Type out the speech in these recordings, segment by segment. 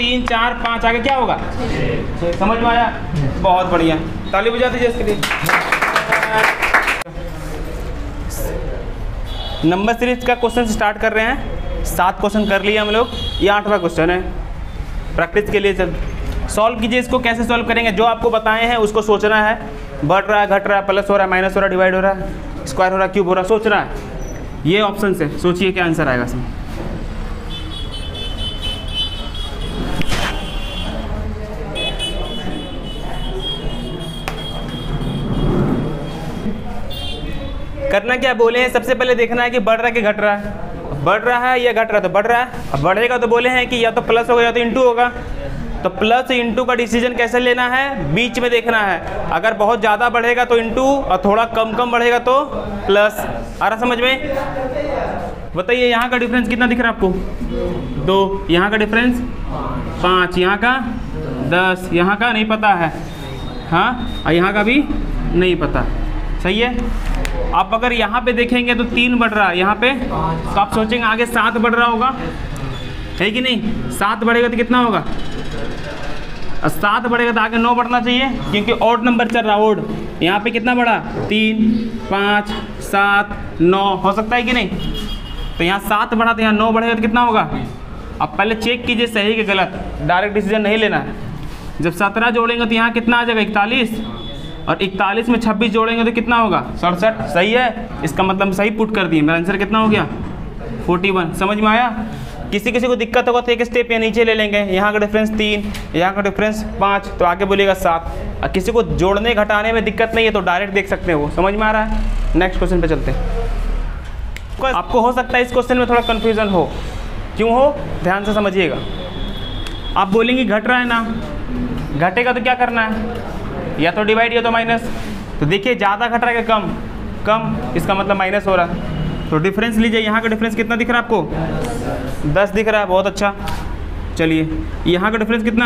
3 4 5 आगे क्या होगा 6। समझ में आया? बहुत बढ़िया, ताली बजा दीजिए इसके लिए। नंबर सीरीज का क्वेश्चन स्टार्ट कर रहे हैं। 7 क्वेश्चन कर लिए हम लोग, ये 8वां क्वेश्चन है। प्रैक्टिस के लिए सॉल्व कीजिए। इसको कैसे सॉल्व करेंगे? जो आपको बताए हैं उसको सोचना है। बढ़ रहा है, घट रहा है, प्लस हो रहा है, माइनस हो रहा है, डिवाइड हो रहा है, स्क्वायर हो रहा है, क्यूब हो रहा है, सोचना है। ये ऑप्शन से सोचिए क्या आंसर आएगा इसमें। करना क्या बोले हैं, सबसे पहले देखना है कि बढ़ रहा है कि घट रहा है। बढ़ रहा है या घट रहा है? तो बढ़ रहा है। अब बढ़ेगा तो बोले हैं कि या तो प्लस होगा या तो इंटू होगा। तो प्लस इंटू का डिसीजन कैसे लेना है? बीच में देखना है। अगर बहुत ज़्यादा बढ़ेगा तो इंटू, और थोड़ा कम कम बढ़ेगा तो प्लस। आ रहा समझ में? बताइए यहाँ का डिफरेंस कितना दिख रहा है आपको? 2। यहाँ का डिफरेंस 5, यहाँ का 10, यहाँ का नहीं पता है, हाँ, और यहाँ का भी नहीं पता। सही है। आप अगर यहाँ पे देखेंगे तो 3 बढ़ रहा है, यहाँ पे तो आप सोचेंगे आगे 7 बढ़ रहा होगा, है कि नहीं? 7 बढ़ेगा तो कितना होगा? 7 बढ़ेगा तो आगे 9 बढ़ना चाहिए, क्योंकि ऑड नंबर चल रहा है। ऑड यहाँ पे कितना बढ़ा? 3 5 7 9, हो सकता है कि नहीं? तो यहाँ 7 बढ़ा तो यहाँ 9 बढ़ेगा तो कितना होगा? अब पहले चेक कीजिए सही कि गलत, डायरेक्ट डिसीजन नहीं लेना है। जब 17 जोड़ेंगे तो यहाँ कितना आ जाएगा? 41, और 41 में 26 जोड़ेंगे तो कितना होगा? 67। सही है, इसका मतलब सही पुट कर दिए। मेरा आंसर कितना हो गया? 41। समझ में आया? किसी किसी को दिक्कत होगा तो एक स्टेप या नीचे ले लेंगे। यहाँ का डिफरेंस 3, यहाँ का डिफरेंस 5, तो आगे बोलिएगा 7। और किसी को जोड़ने घटाने में दिक्कत नहीं है तो डायरेक्ट देख सकते हैं वो। समझ में आ रहा है? नेक्स्ट क्वेश्चन पे चलते हैं। आपको हो सकता है इस क्वेश्चन में थोड़ा कन्फ्यूजन हो। क्यों हो? ध्यान से समझिएगा। आप बोलेंगे घट रहा है ना, घटेगा तो क्या करना है? या तो डिवाइड या तो माइनस। तो देखिए ज़्यादा घट रहा है कि कम? कम, इसका मतलब माइनस हो रहा है। तो डिफरेंस लीजिए। यहाँ का डिफरेंस कितना दिख रहा है आपको? 10 दिख रहा है, बहुत अच्छा। चलिए यहाँ का डिफरेंस कितना?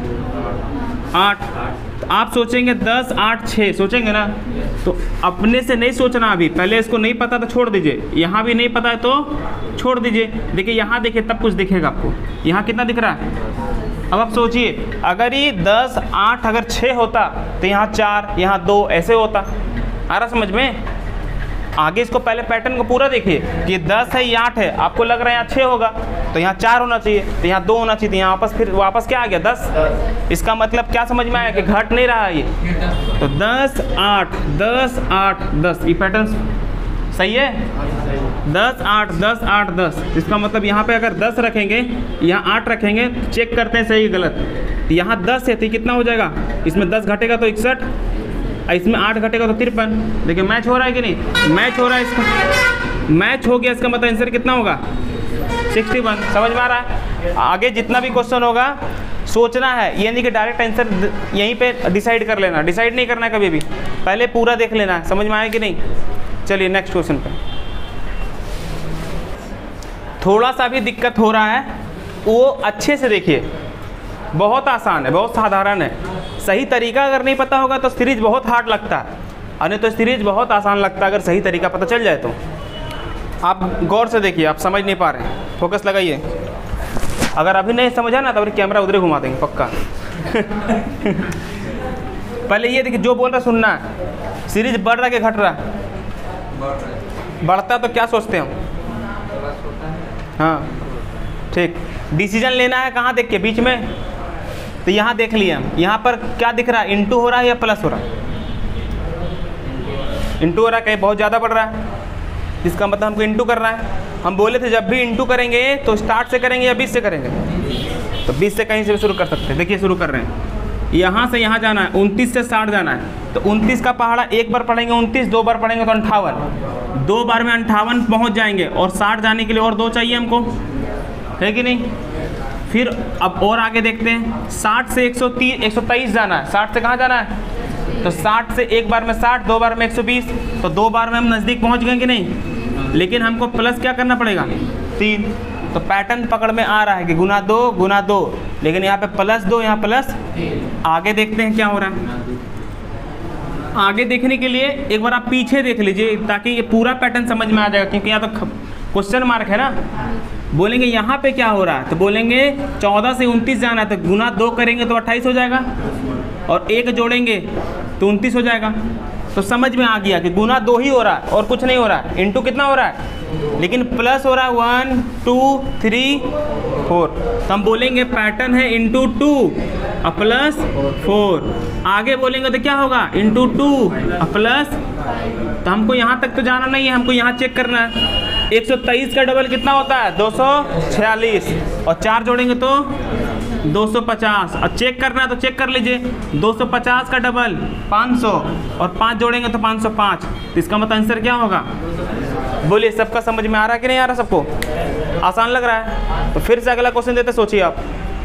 8। तो आप सोचेंगे 10 8 6 सोचेंगे ना, तो अपने से नहीं सोचना। अभी पहले इसको नहीं पता तो छोड़ दीजिए, यहाँ भी नहीं पता है तो छोड़ दीजिए। देखिए यहाँ देखिए तब कुछ दिखेगा आपको। यहाँ कितना दिख रहा है? अब आप सोचिए, अगर ये 10 8 अगर 6 होता तो यहाँ 4, यहाँ 2, ऐसे होता। आ रहा समझ में? आगे इसको पहले पैटर्न को पूरा देखिए कि 10 है, ये 8 है, आपको लग रहा है यहाँ 6 होगा तो यहाँ 4 होना चाहिए, तो यहाँ 2 होना चाहिए, तो यहाँ फिर वापस क्या आ गया? 10। इसका मतलब क्या समझ में आया कि घट नहीं रहा है ये। तो 10 8 10 8 10, ये पैटर्न सही है। 10 8 10 8 10, इसका मतलब यहाँ पे अगर 10 रखेंगे, यहाँ 8 रखेंगे, चेक करते हैं सही गलत। तो यहाँ 10 है तो कितना हो जाएगा? इसमें 10 घटेगा तो 61, इसमें 8 घटेगा तो 53। देखिए मैच हो रहा है कि नहीं? मैच हो रहा है। इसका मैच हो गया, इसका मतलब आंसर कितना होगा? 61। समझ में आ रहा है? आगे जितना भी क्वेश्चन होगा सोचना है, ये नहीं कि डायरेक्ट आंसर यहीं पे डिसाइड कर लेना। डिसाइड नहीं करना है कभी भी, पहले पूरा देख लेना है। समझ में आया कि नहीं? चलिए नेक्स्ट क्वेश्चन पे। थोड़ा सा भी दिक्कत हो रहा है वो अच्छे से देखिए, बहुत आसान है, बहुत साधारण है। सही तरीका अगर नहीं पता होगा तो सीरीज बहुत हार्ड लगता है, और नहीं तो सीरीज बहुत आसान लगता है अगर सही तरीका पता चल जाए तो। आप गौर से देखिए, आप समझ नहीं पा रहे हैं, फोकस लगाइए। अगर अभी नहीं समझा ना तो फिर कैमरा उधर घुमा देंगे पक्का। पहले ये देखिए, जो बोल रहा सुनना है। सीरीज बढ़ रहा है कि घट रहा है? बढ़ता तो क्या सोचते हैं हम? हाँ ठीक। डिसीजन लेना है कहाँ देख के? बीच में। तो यहाँ देख लिए हम, यहाँ पर क्या दिख रहा है? इंटू हो रहा है या प्लस हो रहा है? इंटू हो रहा है, कहीं बहुत ज़्यादा बढ़ रहा है, इसका मतलब हमको इंटू करना है। हम बोले थे जब भी इंटू करेंगे तो स्टार्ट से करेंगे या 20 से करेंगे? तो 20 से कहीं से भी शुरू कर सकते हैं। देखिए शुरू कर रहे हैं, यहाँ से यहाँ जाना है, 29 से 60 जाना है। तो 29 का पहाड़ा एक बार पढ़ेंगे 29, 2 बार पढ़ेंगे तो 58, 2 बार में 58 पहुँच जाएंगे, और 60 जाने के लिए और 2 चाहिए हमको, है कि नहीं? फिर अब और आगे देखते हैं, 60 से 123 जाना है। 60 से कहाँ जाना है? तो 60 से एक बार में 60, 2 बार में 120, तो 2 बार में हम नज़दीक पहुँच गए कि नहीं? लेकिन हमको प्लस क्या करना पड़ेगा? 3। तो पैटर्न पकड़ में आ रहा है कि गुना 2 गुना 2, लेकिन यहाँ पे +2, यहाँ प्लस। आगे देखते हैं क्या हो रहा है। आगे देखने के लिए एक बार आप पीछे देख लीजिए ताकि ये पूरा पैटर्न समझ में आ जाएगा, क्योंकि यहाँ तो क्वेश्चन मार्क है ना। बोलेंगे यहाँ पे क्या हो रहा है, तो बोलेंगे 14 से 29 जाना है, तो गुना 2 करेंगे तो 28 हो जाएगा, और 1 जोड़ेंगे तो 29 हो जाएगा। तो समझ में आ गया कि गुना 2 ही हो रहा है और कुछ नहीं हो रहा है। इंटू कितना हो रहा है, लेकिन प्लस हो रहा है 1 2 3 4। तो हम बोलेंगे पैटर्न है इंटू 2 और प्लस 4। आगे बोलेंगे तो क्या होगा, इंटू 2 और प्लस, तो हमको यहाँ तक तो जाना नहीं है, हमको यहाँ चेक करना है। 123 का डबल कितना होता है, 246, और 4 जोड़ेंगे तो 250, और चेक करना है तो चेक कर लीजिए। 250 का डबल 500, और 5 जोड़ेंगे तो 505। तो इसका मतलब आंसर क्या होगा, बोलिए सबका समझ में आ रहा है कि नहीं आ रहा, सबको आसान लग रहा है। तो फिर से अगला क्वेश्चन देते, सोचिए आप,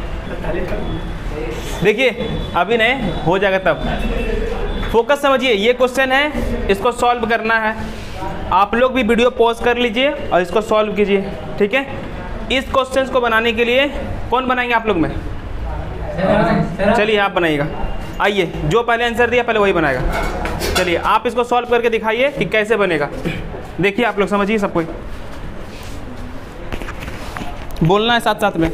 देखिए अभी नहीं हो जाएगा तब, फोकस समझिए। ये क्वेश्चन है, इसको सॉल्व करना है। आप लोग भी वीडियो पॉज कर लीजिए और इसको सॉल्व कीजिए, ठीक है। इस क्वेश्चन को बनाने के लिए कौन बनाएंगे आप लोग में, चलिए आप बनाइएगा। आइए, जो पहले आंसर दिया पहले वही बनाएगा। चलिए आप इसको सॉल्व करके दिखाइए कि कैसे बनेगा। देखिए आप लोग समझिए, सब कोई बोलना है साथ साथ में।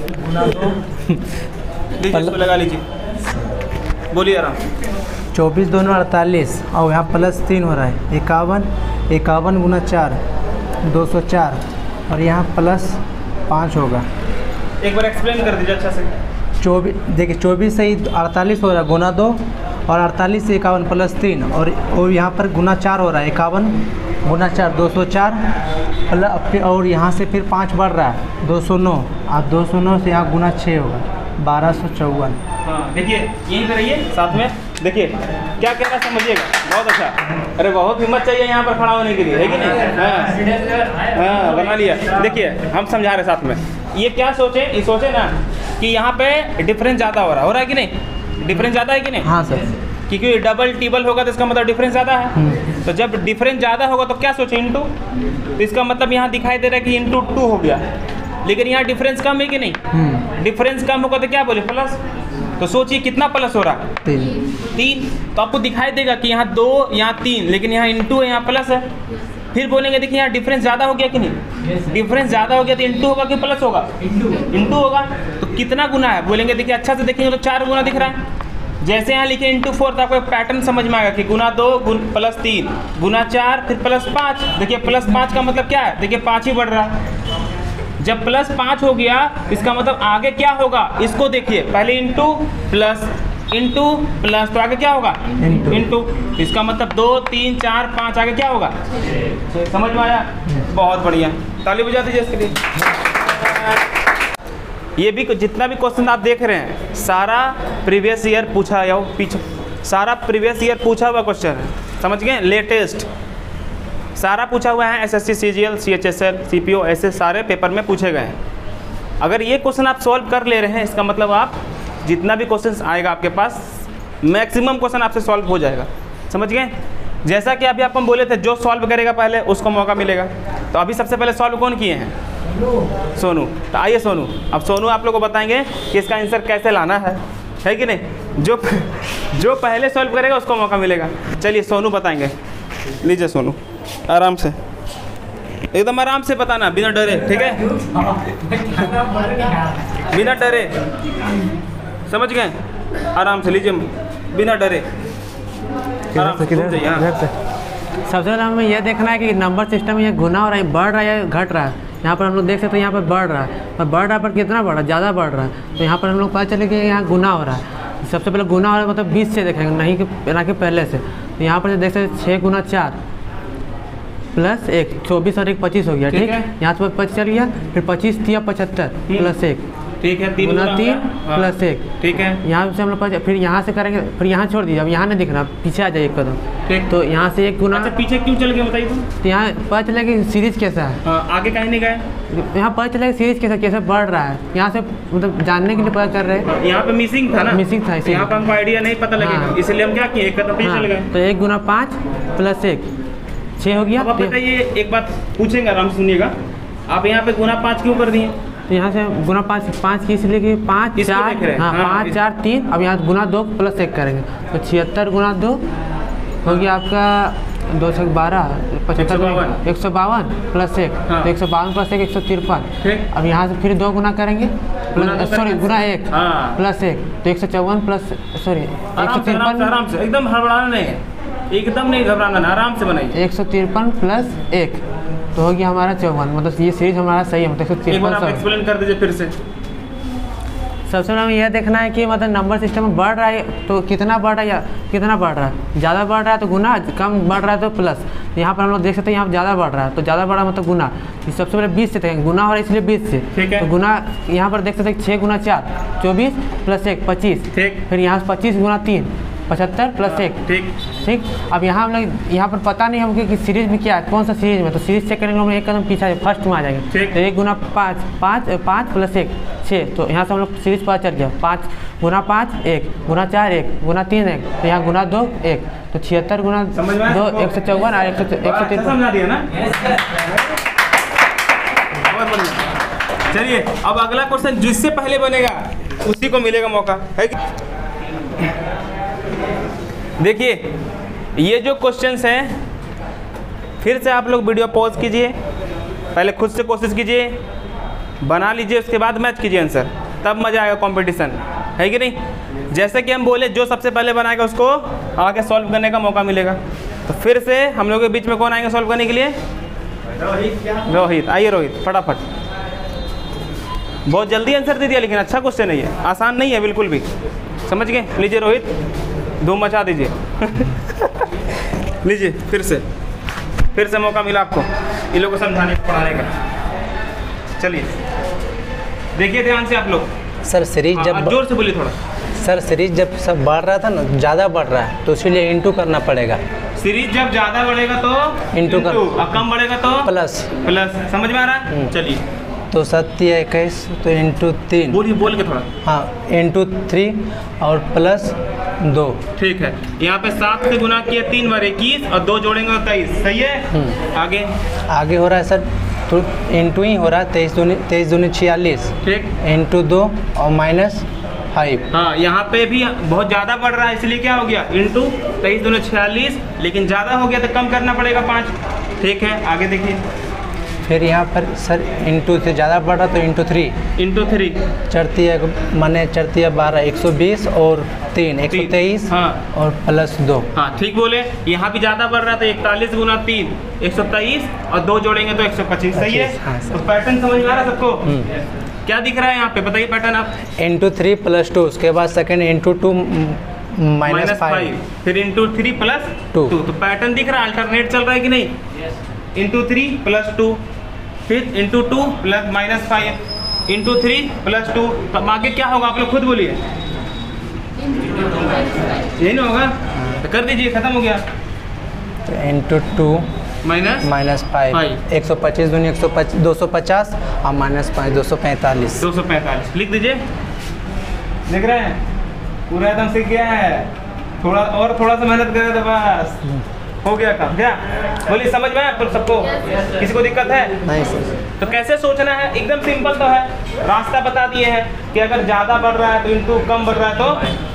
इसको लगा लीजिए, बोलिए आराम। 24 दोनों 48, और यहाँ प्लस 3 हो रहा है, 51, 51 गुना 4 204, और यहाँ प्लस 5 होगा। एक बार एक्सप्लेन कर दीजिए अच्छा से। 24, देखिए 24 से ही 48 हो रहा है, गुना 2, और 48 से 51 प्लस 3, और यहाँ पर गुना 4 हो रहा है, 51 गुना 4 204, प्लस, और यहाँ से फिर 5 बढ़ रहा है 209, और 209 से यहाँ गुना 6 होगा 1254। हाँ देखिए यहीं पे रहिए साथ में, देखिए क्या कह रहा है समझिएगा। बहुत अच्छा, अरे बहुत हिम्मत चाहिए यहाँ पर खड़ा होने के लिए, है कि नहीं। हाँ बना लिया। देखिए हम समझा रहे साथ में, ये क्या सोचे, ये सोचे ना कि यहाँ पे डिफरेंस ज़्यादा हो रहा है कि नहीं, डिफरेंस ज़्यादा है कि नहीं। हाँ सर, क्योंकि डबल टिबल होगा तो इसका मतलब डिफरेंस ज़्यादा है। तो जब डिफरेंस ज़्यादा होगा तो क्या सोचे, इंटू। तो इसका मतलब यहाँ दिखाई दे रहा है कि इंटू 2 हो गया, लेकिन यहाँ डिफरेंस कम है कि नहीं, डिफरेंस कम होगा तो क्या बोले, प्लस। तो सोचिए कितना प्लस हो रहा है, 3। तो आपको दिखाई देगा कि यहाँ 2 यहाँ 3, लेकिन यहाँ इंटू है, यहाँ प्लस है। फिर बोलेंगे देखिए यहाँ डिफरेंस ज़्यादा हो गया कि नहीं, डिफरेंस ज़्यादा हो गया तो इंटू होगा कि प्लस होगा, इंटू होगा। तो कितना गुना है, बोलेंगे देखिए अच्छा से देखेंगे तो 4 गुना दिख रहा है। जैसे यहाँ लिखे इंटू 4 तो आपको एक पैटर्न समझ में आएगा कि गुना 2 प्लस 3 गुना 4 फिर प्लस 5। देखिए प्लस 5 का मतलब क्या है, देखिए 5 ही बढ़ रहा है। जब प्लस 5 हो गया इसका मतलब आगे क्या होगा, इसको देखिए, पहले इंटू प्लस इंटू प्लस, तो आगे क्या होगा, इंटू। इसका मतलब 2 3 4 5, आगे क्या होगा, समझ में आया। बहुत बढ़िया, ताली बजा दीजिए इसके लिए। ये भी जितना भी क्वेश्चन आप देख रहे हैं सारा प्रीवियस ईयर पूछा या पीछे, सारा प्रीवियस ईयर पूछा हुआ क्वेश्चन है, समझ गए, लेटेस्ट सारा पूछा हुआ है। एसएससी सीजीएल सीएचएसएल सीपीओ ऐसे सारे पेपर में पूछे गए हैं। अगर ये क्वेश्चन आप सॉल्व कर ले रहे हैं इसका मतलब आप जितना भी क्वेश्चन आएगा आपके पास मैक्सिमम क्वेश्चन आपसे सॉल्व हो जाएगा, समझ गए। जैसा कि अभी आपको हम बोले थे जो सॉल्व करेगा पहले उसको मौका मिलेगा। तो अभी सबसे पहले सॉल्व कौन किए हैं, सोनू। तो आइए सोनू, अब सोनू आप लोग को बताएंगे कि इसका आंसर कैसे लाना है कि नहीं। जो पहले सॉल्व करेगा उसको मौका मिलेगा। चलिए सोनू बताएंगे, लीजिए सोनू, आराम से, एकदम आराम से बताना, बिना डरे, ठीक है, बिना डरे, समझ गए, आराम से लीजिए, बिना डरे, आराम से। सबसे पहले हमें यह देखना है कि नंबर सिस्टम ये गुना हो रहा है, बढ़ रहा है या घट रहा है। यहाँ पर हम लोग देख सकते हैं यहाँ पर बढ़ रहा है, पर बढ़ रहा है पर कितना बढ़ रहा है, ज़्यादा बढ़ रहा है। तो यहाँ पर हम लोग पता चले कि यहाँ गुना हो रहा है। सबसे पहले गुना हो रहा है मतलब 20 से देखेंगे, नहीं कि ना कि पहले से। तो यहाँ पर देख सकते हैं 6 गुना 4 प्लस 1, 24 और 1 25 हो गया, ठीक है। यहाँ से 25 चल गया, फिर 25 3 75 प्लस 1, ठीक है, 3 गुना 3 प्लस 1, ठीक है। यहाँ से हम लोग फिर यहाँ से करेंगे, फिर यहाँ छोड़ दीजिए, अब यहाँ नहीं दिख रहा, पीछे आ जाइए एक कदम, ठीक। तो यहाँ से 1 गुना, अच्छा पीछे क्यों चल गए बताइए तुम। तो यहाँ पता चला कि सीरीज कैसा है, आगे कहीं नहीं गए, यहाँ पता चला कि सीरीज कैसे बढ़ रहा है। यहाँ से मतलब जानने के लिए पता कर रहे हैं, यहाँ पे मिसिंग था ना, मिसिंग था, यहाँ पे हमको आइडिया नहीं पता लगेगा, इसलिए हम क्या किए, एक कदम पीछे चल गए। तो 1 गुना 5 प्लस 1 6 हो गया। अब आप बताइए, एक बात पूछेंगे, आराम से सुनिएगा, आप यहाँ पे गुना 5 क्यों कर दिए। तो यहाँ से गुना 5 की इसलिए कि 5 4, हाँ 5 4 3, अब यहाँ गुना 2 प्लस 1 करेंगे तो 76 गुना 2 हो गया आपका 212 75 152 प्लस 1 हाँ। तो 152 प्लस 1 153। ठीक। अब यहाँ से फिर 2 गुना करेंगे प्लस सॉरी गुना 1 हाँ। प्लस 1 तो 154 प्लस सॉरी आराम से एकदम हड़बड़ाना नहीं है, एकदम नहीं घबराना है, आराम से बनाइए। 153 प्लस 1 तो हो गया हमारा 54। मतलब ये सीरीज हमारा सही है, मतलब एक बार आप 153। एक्सप्लेन कर दीजिए फिर से। सबसे पहले हमें यह देखना है कि मतलब नंबर सिस्टम में बढ़ रहा है तो कितना बढ़ रहा है या कितना बढ़ रहा है। ज़्यादा बढ़ रहा है तो गुना, कम बढ़ रहा है तो प्लस। तो यहाँ पर हम लोग देख सकते हैं यहाँ पर ज़्यादा बढ़ रहा है तो ज़्यादा बढ़ रहा है मतलब गुना। सबसे पहले 20 से देखेंगे, गुना हो रहा है इसलिए 20 से। ठीक है। तो गुना यहाँ पर देख सकते हैं 6 गुना 4 24 प्लस 1 25। ठीक। फिर यहाँ से 25 गुना 3 75 प्लस 1। ठीक। ठीक। अब यहाँ हम लोग यहाँ पर पता नहीं हमको कि सीरीज में क्या है, कौन सा सीरीज में। तो सीरीज चेक करेंगे हम एक कदम पीछे फर्स्ट में आ जाएंगे। ठीक। तो 1 गुना 5 प्लस 1 6। तो यहाँ से हम लोग सीरीज पता चल गया। 5 गुना 5 1 गुना 4 1 गुना 3 1 तो यहाँ गुना 2 1 तो 76 गुना 2 154 और 153। समझा दिया ना। बहुत बढ़िया। चलिए अब अगला क्वेश्चन जिससे पहले बनेगा उसी को मिलेगा मौका, है कि? देखिए ये जो क्वेश्चंस हैं, फिर से आप लोग वीडियो पॉज कीजिए, पहले खुद से कोशिश कीजिए, बना लीजिए, उसके बाद मैच कीजिए आंसर, तब मज़ा आएगा कंपटीशन, है कि नहीं? जैसे कि हम बोले जो सबसे पहले बनाएगा उसको आगे सॉल्व करने का मौका मिलेगा। तो फिर से हम लोग के बीच में कौन आएंगे सॉल्व करने के लिए? रोहित। आइए रोहित, फटाफट। बहुत जल्दी आंसर दे दिया, लेकिन अच्छा क्वेश्चन है ये, आसान नहीं है बिल्कुल भी, समझ गए? लीजिए रोहित, धूम मचा दीजिए। लीजिए फिर से मौका मिला आपको इन लोगों को समझाने पढ़ाने का। चलिए देखिए ध्यान से आप लोग। सर सीरीज जब जोर से बोलिए थोड़ा। सर सीरीज जब सब बढ़ रहा था ना, ज़्यादा बढ़ रहा है तो इसीलिए इंटू करना पड़ेगा। सीरीज जब ज़्यादा बढ़ेगा तो इंटू कर, और कम बढ़ेगा तो प्लस। समझ में आ रहा है? चलिए तो 7 तो इंटू 3, बोल के थोड़ा। हाँ इंटू 3 और प्लस 2। ठीक है, यहाँ पे 7 से गुना किया 3 बार 21 और 2 जोड़ेंगे तो 23, सही है? आगे हो रहा है सर तो इंटू ही हो रहा है, 23 दूनी 46। ठीक। इंटू 2 और -5। हाँ यहाँ पे भी बहुत ज़्यादा बढ़ रहा है, इसलिए क्या हो गया? इंटू 23 दूनी 46, लेकिन ज़्यादा हो गया तो कम करना पड़ेगा 5। ठीक है, आगे देखिए। फिर यहाँ पर सर इंटू से ज़्यादा बढ़ रहा तो इंटू 3। इंटू 3 चढ़ती है 12 120 और 3 123। हाँ। और प्लस 2। हाँ ठीक बोले, यहाँ भी ज़्यादा बढ़ रहा था 41 गुना 3 123 और 2 जोड़ेंगे तो 125, सही है? हाँ, सर। तो पैटर्न समझ में आ रहा है सबको? क्या दिख रहा है यहाँ पे, बताइए पैटर्न आप। इंटू 3 प्लस 2, उसके बाद सेकंड इंटू 2 -5, फिर इंटू 3 प्लस 2। तो पैटर्न दिख रहा है, अल्टरनेट चल रहा है कि नहीं? इंटू 3 प्लस 2, फिर इंटू 2 प्लस -5, इंटू 3 प्लस 2। तो आगे क्या होगा आप लोग खुद बोलिए। यही ना होगा? तो कर दीजिए, खत्म हो गया। तो इंटू 2 -5 125 दूनी 250 और -5 245। 245 लिख दीजिए। लिख रहे हैं? पूरा एकदम सीख गया है, थोड़ा सा मेहनत करे तो बस हो गया काम। क्या बोलिए, समझ में आया सबको? किसी को दिक्कत है? नहीं सर। तो कैसे सोचना है? एकदम सिंपल तो है, रास्ता बता दिए हैं कि अगर ज़्यादा बढ़ रहा है तो इंटू, कम बढ़ रहा है तो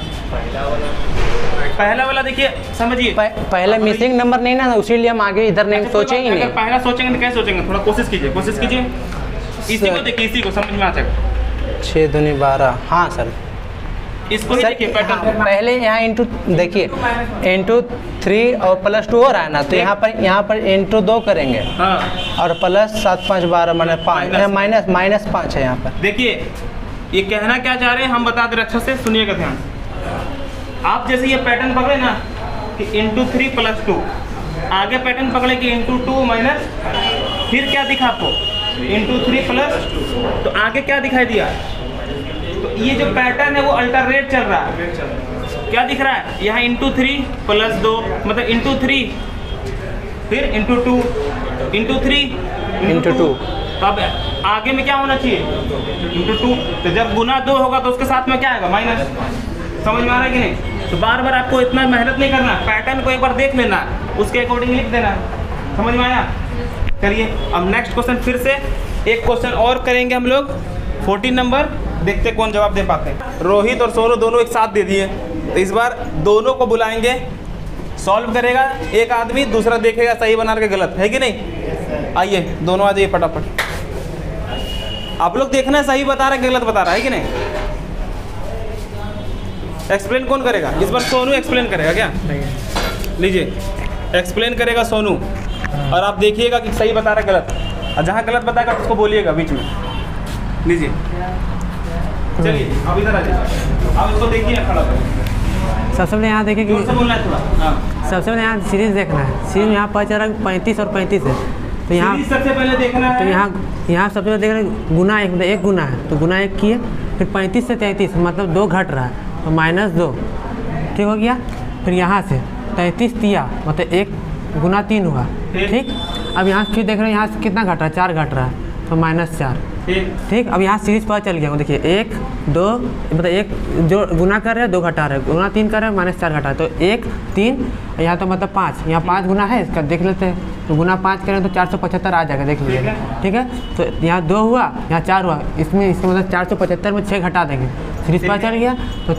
पहला वाला देखिए, समझिए। पहले मिसिंग नंबर नहीं ना, इसीलिए हम आगे इधर नहीं सोचे ही नहीं। अगर पहला सोचेंगे तो कैसे सोचेंगे? थोड़ा कोशिश कीजिए। इसी को देखिए, इसी को समझ में आ जाएगा। 6 दूनी 12। हाँ सर, इसको ही देखिए पैटर्न। हाँ, पहले यहाँ इंटू देखिए, इंटू 3 और प्लस 2 हो रहा है ना, तो यहाँ पर इंटू 2 करेंगे। हाँ। और प्लस 7 5 12 -5 है यहाँ पर। देखिए ये कहना क्या चाह रहे हैं हम बता दे, अच्छा से सुनिएगा ध्यान। आप जैसे ये पैटर्न पकड़े ना कि इंटू 3 प्लस 2, आगे पैटर्न पकड़े कि इंटू 2 माइनस, फिर क्या दिखा आपको? इंटू 3 प्लस, तो आगे क्या दिखाई दिया? तो ये जो पैटर्न है वो अल्टरनेट चल रहा है। क्या दिख रहा है? यहाँ इंटू 3 प्लस 2 मतलब इंटू 3, फिर इंटू 2, इंटू 3 इंटू 2। तो अब आगे में क्या होना चाहिए? इंटू 2। तो जब गुना 2 होगा तो उसके साथ में क्या आएगा? माइनस। समझ में आ रहा है कि नहीं? तो बार बार आपको इतना मेहनत नहीं करना, पैटर्न को एक बार देख लेना, उसके अकॉर्डिंग लिख देना। समझ में आया? चलिए अब नेक्स्ट क्वेश्चन, फिर से एक क्वेश्चन और करेंगे हम लोग, 14 नंबर। देखते कौन जवाब दे पाते हैं। रोहित और सोनू दोनों एक साथ दे दिए, तो इस बार दोनों को बुलाएंगे, सॉल्व करेगा एक आदमी, दूसरा देखेगा सही बना के गलत, है कि नहीं? आइए दोनों आ जाइए फटाफट। आप लोग देखना है सही बता रहा है कि गलत बता रहा है कि नहीं। एक्सप्लेन कौन करेगा इस बार? सोनू एक्सप्लेन करेगा क्या? लीजिए एक्सप्लेन करेगा सोनू, और आप देखिएगा कि सही बता रहा है गलत, और जहाँ गलत बताएगा उसको बोलिएगा बीच में। लीजिए चलिए अब इधर आ जाइए, आप इसको देखिए खड़ा होकर। सबसे पहले यहाँ देखिए कि जोर से बोलना है थोड़ा। हाँ सबसे पहले यहाँ सीरीज देखना है। सीरीज में यहाँ पता चल रहा है 35 और 35 है, तो यहाँ सीरीज सबसे पहले देखना है। तो यहाँ सबसे पहले देख रहे हैं गुना एक, मतलब एक गुना है तो गुना एक किए, फिर 35 से 33 मतलब 2 घट रहा है तो -2, ठीक हो गया। फिर यहाँ से 33 दिया मतलब 1 गुना 3 हुआ, ठीक। अब यहाँ फिर देख रहे हैं यहाँ से कितना घट रहा है, 4 घट रहा है तो -4, ठीक। अब यहाँ सीरीज पता चल गया, देखिए 1 2 मतलब 1 जो गुना कर रहे हैं 2 घटा रहे हैं, गुना 3 कर रहे हैं -4 घटा, तो 1 3 यहाँ तो मतलब 5, यहाँ 5 गुना है इसका देख लेते हैं, तो गुना 5 करें तो 475 आ जाएगा, देख लीजिए, ठीक है। तो यहाँ 2 हुआ, यहाँ 4 हुआ, इसमें इसका मतलब 475 में 6 घटा देंगे, सीरीज पता चल गया तो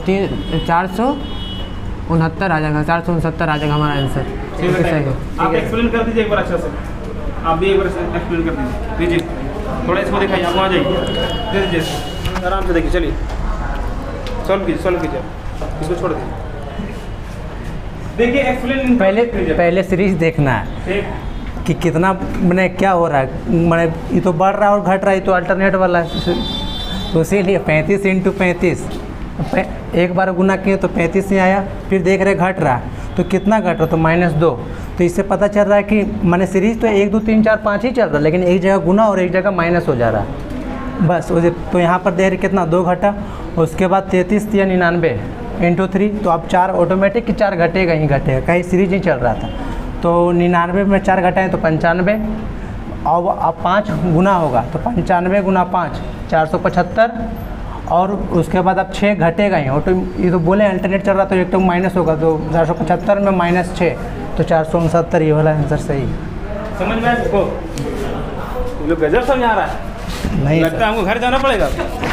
469 आ जाएगा, 469 आ जाएगा हमारा आंसर। ठीक है, आप एक्सप्लेन कर दीजिए एक बार अच्छा से, आप भी एक बार एक्सप्लेन कर दीजिए। लीजिए थोड़ा इसको दिखाइए, आप आ जाइए, दे दीजिए आराम से, देखिए चलिए सॉल्व कीजिए, इसको छोड़ दीजिए। देखिए एक्सप्लेन पहले सीरीज देखना है कि कितना मैंने क्या हो रहा है, मैंने ये तो बढ़ रहा है और घट रहा है, ये तो अल्टरनेट वाला है, तो इसीलिए 35 × 35 एक बार गुना किए तो 35 से आया, फिर देख रहे घट रहा है तो कितना घट रहा है तो -2, तो इससे पता चल रहा है कि मैंने सीरीज तो 1 2 3 4 5 ही चल रहा है, लेकिन एक जगह गुना और एक जगह माइनस हो जा रहा है बस। तो यहाँ पर देख रहे कितना 2 घटा, उसके बाद 33 या 99 × 3, तो अब 4 ऑटोमेटिक 4 घटेगा ही घटेगा, कहीं सीरीज ही चल रहा था, तो 99 में 4 घटाएँ तो 95, अब 5 गुना होगा तो 95 × 5 475, और उसके बाद अब 6 घटेगा ही ऑटो, ये तो बोले अल्टरनेट चल रहा तो एक तो माइनस होगा, तो 475 में -6 तो 469, ये वाला आंसर सही। समझ में आया इसको? ये लोग गजब समझा रहा है, नहीं लगता है हमको घर जाना पड़ेगा।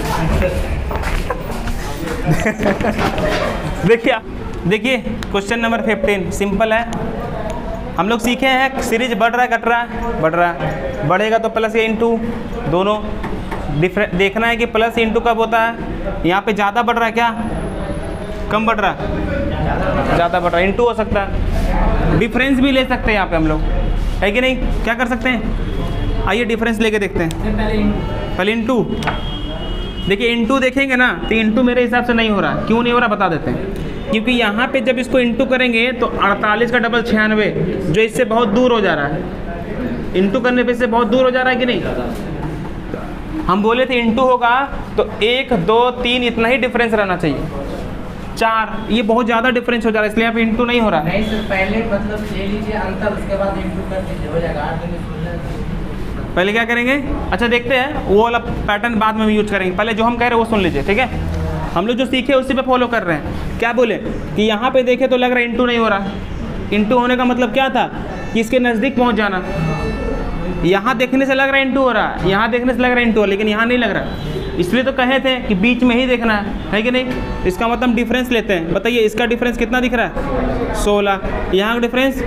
देखिए क्वेश्चन नंबर 15 सिंपल है। हम लोग सीखे हैं सीरीज बढ़ रहा है घट रहा है, बढ़ रहा है, बढ़ेगा तो प्लस या इंटू, दोनों देखना है कि प्लस इंटू कब होता है, यहाँ पे ज़्यादा बढ़ रहा है क्या, कम बढ़ रहा है, ज़्यादा बढ़ रहा है, इंटू हो सकता है, डिफरेंस भी ले सकते हैं यहाँ पे हम लोग, है कि नहीं? क्या कर सकते हैं, आइए डिफरेंस लेके देखते हैं। पहले इंटू, देखिए इंटू देखेंगे ना तो इंटू मेरे हिसाब से नहीं हो रहा, क्यों नहीं हो रहा बता देते हैं, क्योंकि यहाँ पे जब इसको इंटू करेंगे तो 48 का डबल 96, जो इससे बहुत दूर हो जा रहा है, इंटू करने पे इससे बहुत दूर हो जा रहा है कि नहीं? हम बोले थे इंटू होगा तो 1 2 3 इतना ही डिफरेंस रहना चाहिए, 4 ये बहुत ज़्यादा डिफरेंस हो जा रहा है, इसलिए यहाँ पे इंटू नहीं हो रहा है। नहीं सर, पहले मतलब ले लीजिए अंतर, उसके बाद इंटू कर दीजिए, हो जाएगा 8 पहले क्या करेंगे, अच्छा देखते हैं, वो वाला पैटर्न बाद में भी यूज करेंगे, पहले जो हम कह रहे हैं वो सुन लीजिए, ठीक है? हम लोग जो सीखे उसी पे फॉलो कर रहे हैं। क्या बोले कि यहाँ पे देखे तो लग रहा है इंटू नहीं हो रहा, इंटू होने का मतलब क्या था कि इसके नज़दीक पहुँच जाना, यहाँ देखने से लग रहा है इंटू हो रहा है, यहाँ देखने से लग रहा है इंटू, लेकिन यहाँ नहीं लग रहा, इसलिए तो कहे थे कि बीच में ही देखना है कि नहीं? इसका मतलब डिफरेंस लेते हैं, बताइए इसका डिफरेंस कितना दिख रहा है 16, यहाँ का डिफरेंस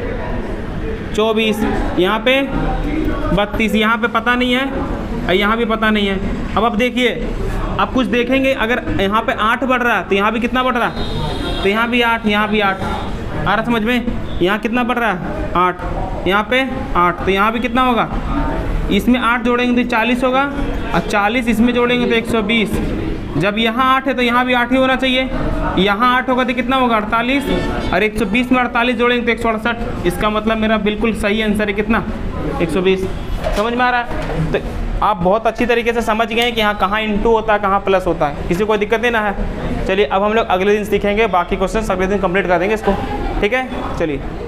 24, यहाँ पे 32, यहाँ पे पता नहीं है और यहाँ भी पता नहीं है। अब देखिए, अब कुछ देखेंगे, अगर यहाँ पे 8 बढ़ रहा है तो यहाँ भी कितना बढ़ रहा है, तो यहाँ भी 8, यहाँ भी 8, आ रहा समझ में? यहाँ कितना बढ़ रहा है 8, यहाँ पे 8, तो यहाँ भी कितना होगा, इसमें 8 जोड़ेंगे तो 40 होगा, और 40 इसमें जोड़ेंगे तो 120, जब यहाँ 8 है तो यहाँ भी 8 ही होना चाहिए, यहाँ 8 होगा तो कितना होगा 48, और 120 में 48 जोड़ेंगे तो 168, इसका मतलब मेरा बिल्कुल सही आंसर है कितना 120। समझ में आ रहा है? तो आप बहुत अच्छी तरीके से समझ गए हैं कि यहाँ कहाँ इंटू होता है, कहाँ प्लस होता है, किसी को दिक्कत नहीं ना है। चलिए अब हम लोग अगले दिन सीखेंगे, बाकी क्वेश्चन अगले दिन कंप्लीट कर देंगे इसको, ठीक है? चलिए।